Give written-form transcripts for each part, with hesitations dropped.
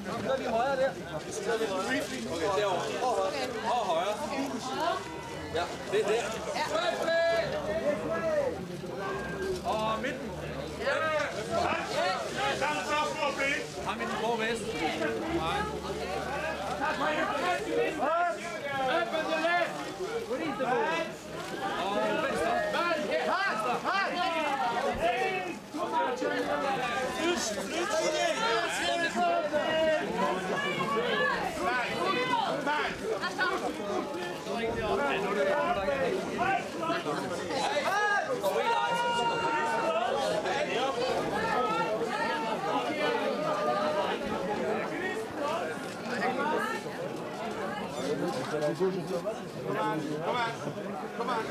Kører vi højre der? Okay, derovre. Og højre. Ja, det er der. Og midten. Ham i den grå vest. Nej. Og venstre. Kom on.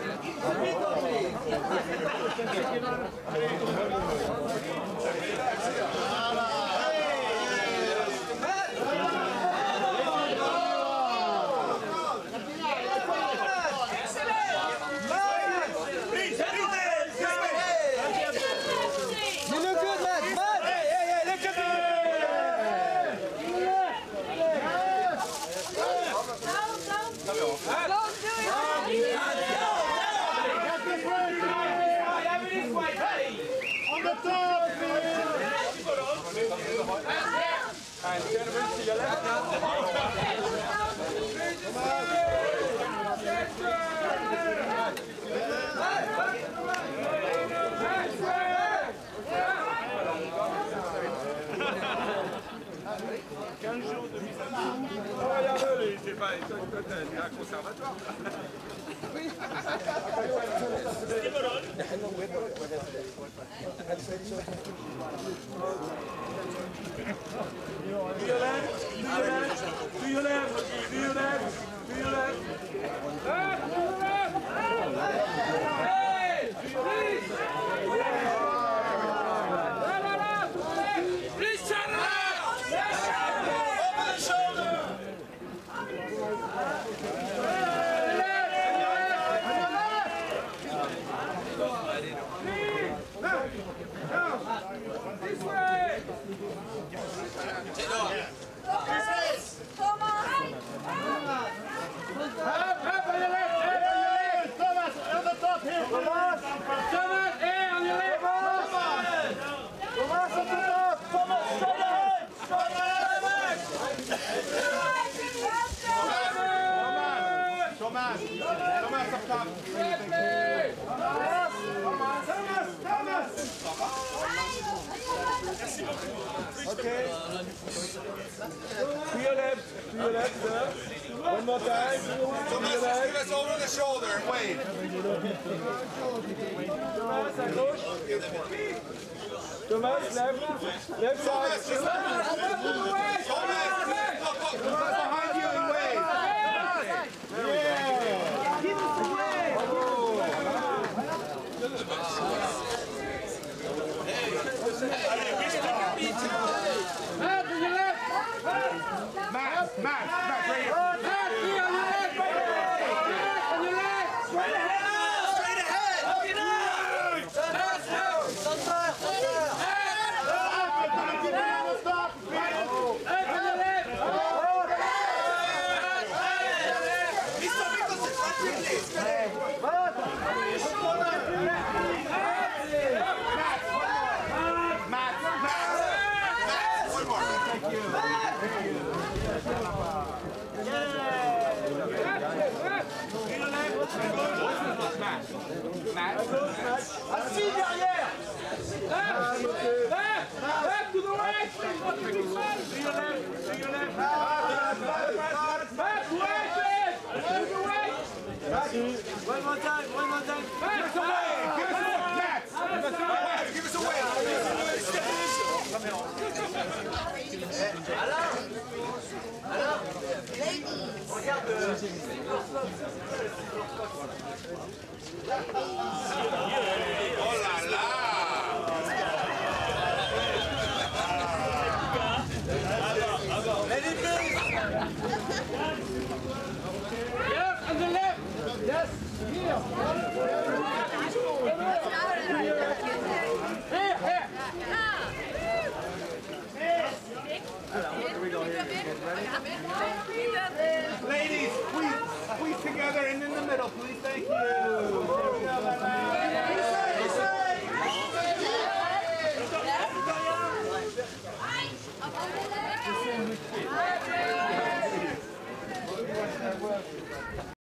C'est pas un conservatoire. Okay. To your left, sir. One more time. Thomas, give us over the shoulder and wave. Thomas, à gauche. Thomas, left side. Thomas, behind you and wave. Yeah. Give us the wave. Matt, to your left. Matt, right here. Matt, on your left. On your left. Straight ahead. Straight ahead. Up your nose. Assis derrière. Left to the right. To your left. Back, right. To the right. One more time. Back, away. Give us a wave. Give us a Alain, regarde. Oh là là. Yes, on the left. Yes, here. Here. Ladies, squeeze together and in the middle, please. Thank you. There we go, la la.